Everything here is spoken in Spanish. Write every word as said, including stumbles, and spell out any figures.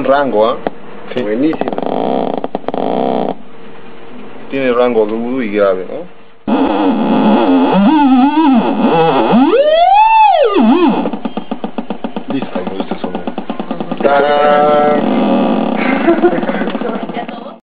buen rango, ¿ah? Sí. Buenísimo. Tiene rango agudo y grave, ¿no? Listo, me gusta el sonido. ¡Tarán!